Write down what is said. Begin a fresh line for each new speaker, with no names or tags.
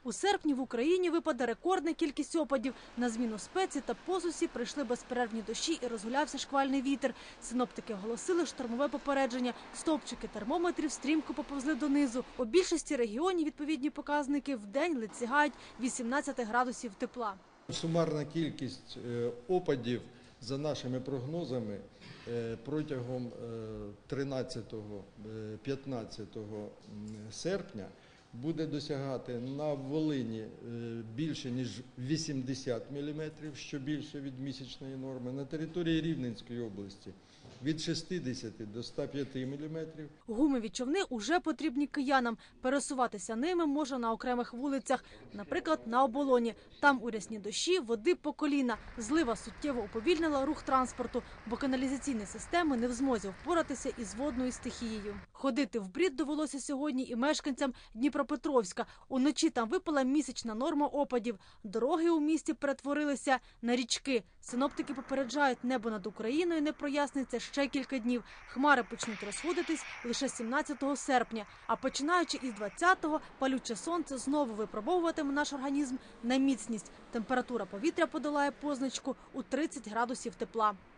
У серпні в Україні випаде рекордна кількість опадів. На зміну спеці та посусі прийшли безперервні дощі і розгулявся шквальний вітер. Синоптики оголосили штормове попередження. Стовпчики термометрів стрімко поповзли донизу. У більшості регіонів відповідні показники вдень ледь сягають 18 градусів тепла.
Сумарна кількість опадів, за нашими прогнозами, протягом 13-15 серпня буде досягати на Волині більше, ніж 80 мм, що більше від місячної норми, на території Рівненської області від 60 до 105 мм.
Гумові човни уже потрібні киянам. Пересуватися ними можна на окремих вулицях, наприклад, на Оболоні. Там у рясні дощі води по коліна. Злива суттєво уповільнила рух транспорту, бо каналізаційні системи не в змозі впоратися із водною стихією. Ходити в брід довелося сьогодні і мешканцям Дніпропетровська. Уночі там випала місячна норма опадів. Дороги у місті перетворилися на річки. Синоптики попереджають, небо над Україною не проясниться ще кілька днів. Хмари почнуть розходитись лише 17 серпня. А починаючи із 20-го, палюче сонце знову випробовуватиме наш організм на міцність. Температура повітря подолає позначку у 30 градусів тепла.